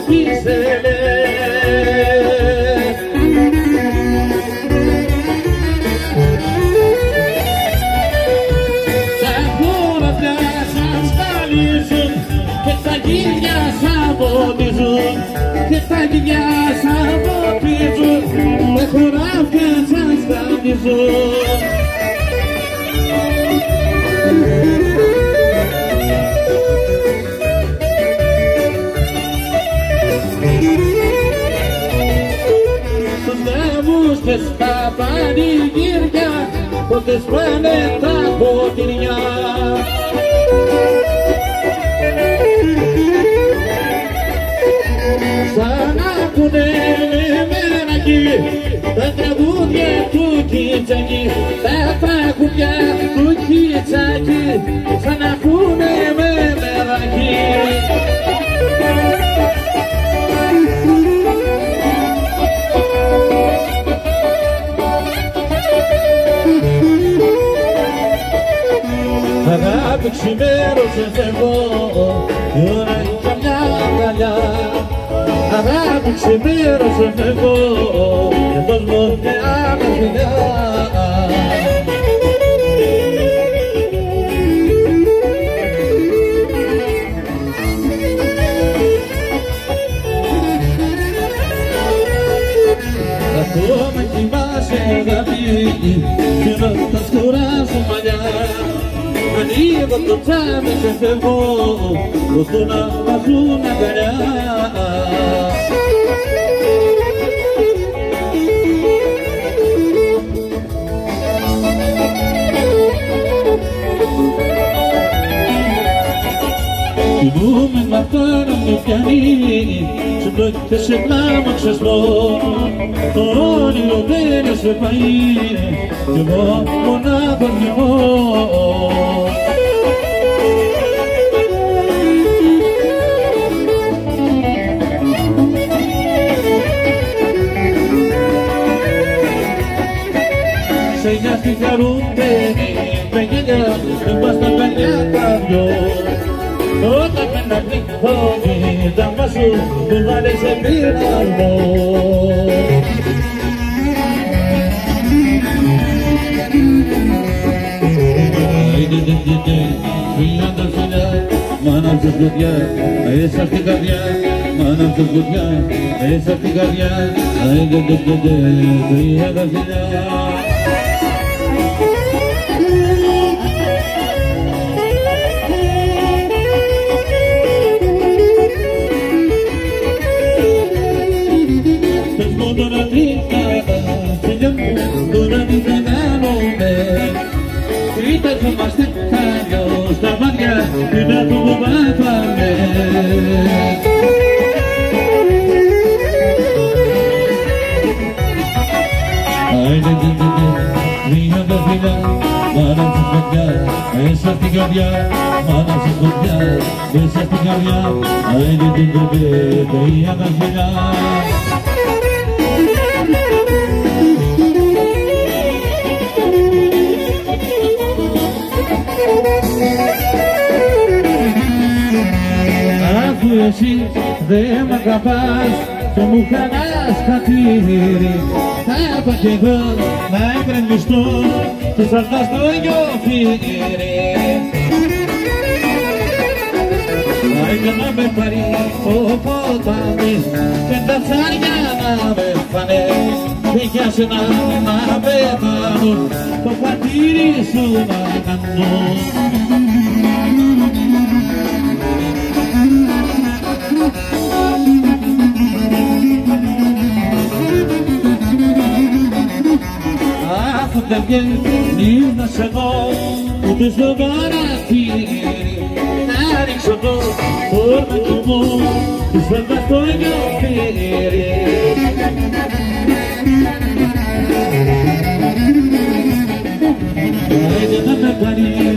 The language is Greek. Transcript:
κοφίσελε. Τα χωράφια σας καλίζουν και τα γύρια σαβωτίζουν και τα γύρια σαβωτίζουν, τα χωράφια σας καλίζουν. Και στα πανηγύρια πότε σπάνε τα ποτηριά. Σαν ακούνε μεράκι τα τραγούδια του Κιτσάκη, τα τραγούδια του Κιτσάκη, σαν ακούνε μεράκι. Αγάπη ξημέρωσε φεύγω, η ώρα είναι καμιά αγκαλιά. Αγάπη ξημέρωσε φεύγω, και δώσ' μου μια φιλιά. Ακόμα κοιμάσαι αγάπη, και να τα σκουράσω μαλλιά. Ανοίγω το τσάμι και φεύγω, ρωτώ να βάζουν αγκαλιά. Κοιμούμαι μ' αυτό να με πιάνει, συμπλόκεται σε πλάμα ξεσπώ. Το όνειρο δεν σε πάει, κι εγώ μονάχος μιμώ. Σε νοιάζει χαρούνται με γέλια, δεν πας τα παιδιά τα δυο. Όταν με ένα πληκόνι τα μάσου του βάλε σε πειρασμό. Φιλιά τα φιλιά, μάνα μου σκοτειά, μέσα στην καρδιά, μάνα μου σκοτειά, μέσα στην καρδιά. Φιλιά τα φιλιά. Τώρα τρίχα, φιλιά μου, τώρα τι θα κάνουμε. Κοιτάζομαστε χάλιο στα μάτια και να το πάθαμε. Φιλιά τα φιλιά, μάνα μου σκοτειά, μέσα στην καρδιά, μάνα μου σκοτειά, μέσα στην καρδιά. Φιλιά τα φιλιά. Αφού εσύ δεν μ' αγαπάς και μου χαλάς χατήρι, θα πάω κι εγώ να εγκρεμιστώ και θα έρθω στο γιοφύρι. Άιντε να με πάρει το ποτάμι και τα ψάρια να με φάνε, και για σένα να πεθάνω, το πατήρι σου να κάνω. Αφού δεν βγαίνεις να σε δω ούτε στο παραθύρι, να ρίξω το όρμακι μου της φεύγας στο γιοφύρι. Άιντε να με πάρει